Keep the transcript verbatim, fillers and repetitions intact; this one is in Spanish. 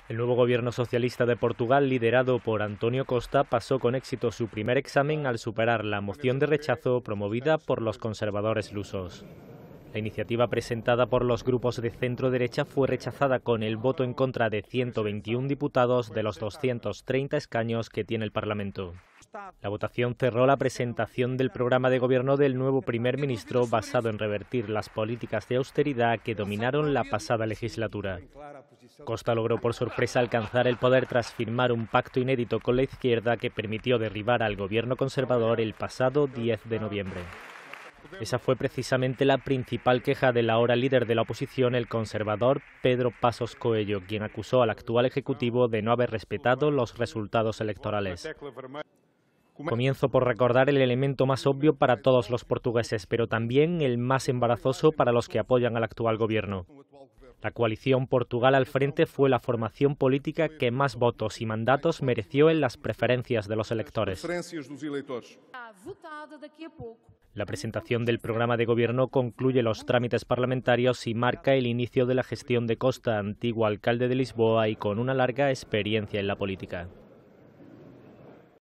El nuevo gobierno socialista de Portugal, liderado por António Costa, pasó con éxito su primer examen al superar la moción de rechazo promovida por los conservadores lusos. La iniciativa presentada por los grupos de centro-derecha fue rechazada con el voto en contra de ciento veintiún diputados de los doscientos treinta escaños que tiene el Parlamento. La votación cerró la presentación del programa de gobierno del nuevo primer ministro basado en revertir las políticas de austeridad que dominaron la pasada legislatura. Costa logró por sorpresa alcanzar el poder tras firmar un pacto inédito con la izquierda que permitió derribar al gobierno conservador el pasado diez de noviembre. Esa fue precisamente la principal queja del ahora líder de la oposición, el conservador Pedro Passos Coelho, quien acusó al actual ejecutivo de no haber respetado los resultados electorales. Comienzo por recordar el elemento más obvio para todos los portugueses, pero también el más embarazoso para los que apoyan al actual gobierno. La coalición Portugal al frente fue la formación política que más votos y mandatos mereció en las preferencias de los electores. La presentación del programa de gobierno concluye los trámites parlamentarios y marca el inicio de la gestión de Costa, antiguo alcalde de Lisboa y con una larga experiencia en la política.